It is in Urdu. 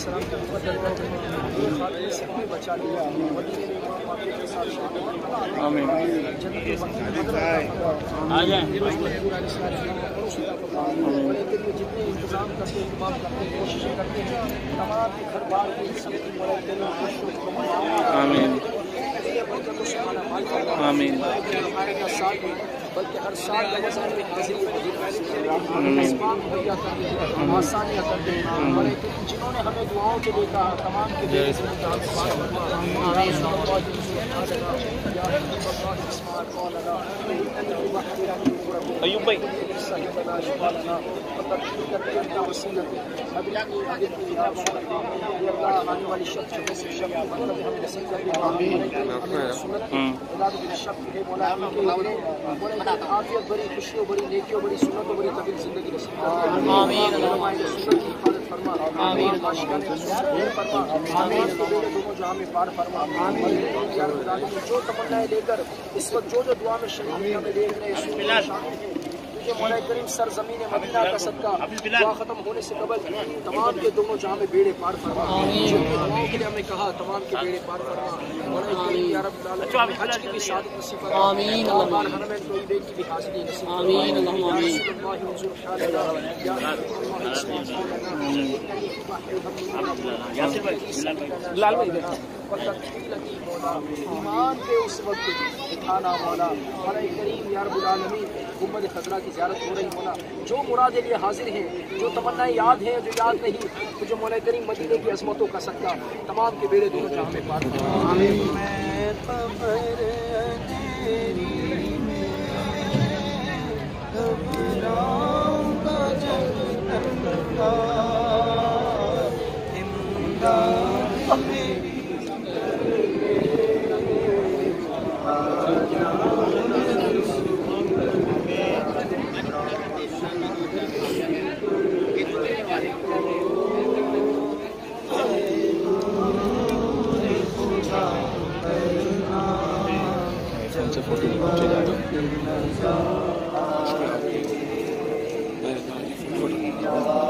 السلام کے مقدر کر یہ خاتمے سے ہمیں بچا لیا مدینے میں امام واقع کے ساتھ شامل آمین جنت آ جائیں جتنے انتظام کرتے اہتمام کرتے کوششیں کرتے ہیں تمام کے گھر بار کی سب کی آمین آمین بلکہ ہر سال رمضان میں حاضری اسباب مہیا کر دیں آسانیاں کر دیں جنہوں نے ہمیں دعاؤں کے لیے کہا تمام کے لیے ایوب بھائی آنے والی شب عافیت بڑی خوشیوں بڑی نیکیوں بڑی سنتوں بڑی طویل زندگی نصیب آمین سنت کی حفاظت فرما آمین فرما آمین دونوں جہاں میں پار فرما آمین جو تمنائیں لے کر اس وقت جو دعا میں شریک ہمیں دیکھ رہے ہیں مولا کریم سرزمین مدینہ کا صدقہ دعا ختم ہونے سے قبل تمام کے دونوں جہاں میں بیڑے پار فرما جن کی دعاؤں کے لیے ہمیں کہا تمام کے بیڑے پار فرما مولا کریم یا رب العالمین حج کی بھی سعادت نصیب فرما آمین اللہم حرمین طیبین کی بھی حاضری نصیب فرما آمین اللہم آمین اللہ منظور حالنا یا لال بھائی ایمان کے اس وقت اٹھانا مولا مولا کریم یا رب العالمین گنبد خضرا کی زیارت ہو رہی ہونا جو مرادیں لیے حاضر ہیں جو تمنائیں یاد ہیں جو یاد نہیں تو جو مولا کریم مدینے کی عظمتوں کا صدقہ تمام کے بیڑے دونوں جہاں میں پار آمین فوٹو